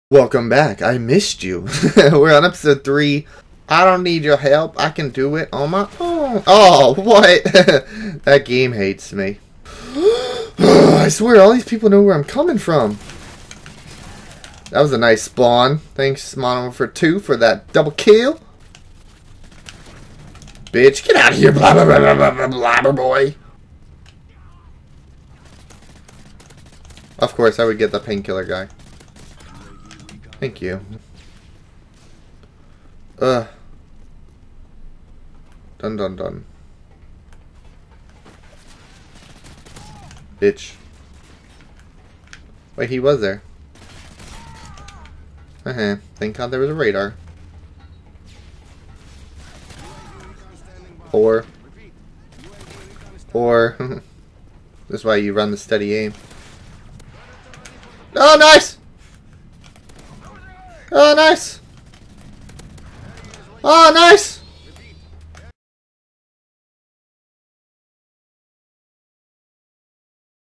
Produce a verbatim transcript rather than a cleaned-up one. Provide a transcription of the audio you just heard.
Welcome back. I missed you. We're on episode three. I don't need your help. I can do it on my own. Oh, what? That game hates me. I swear, all these people know where I'm coming from. That was a nice spawn. Thanks, Mono for two for that double kill. Bitch, get out of here, blah blah blah blah blah blah blabber boy. Of course, I would get the painkiller guy. Thank you. Uh. Dun dun dun. Bitch. Wait, he was there. Uh huh. Thank God there was a radar. Or. Or. This is why you run the steady aim. Oh, nice! Oh, nice! Oh, nice!